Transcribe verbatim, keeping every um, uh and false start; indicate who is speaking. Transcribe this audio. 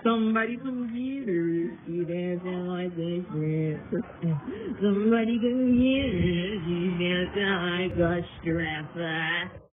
Speaker 1: Somebody come get her. She dancing like a stripper. Somebody come get her. She dancing like a stripper.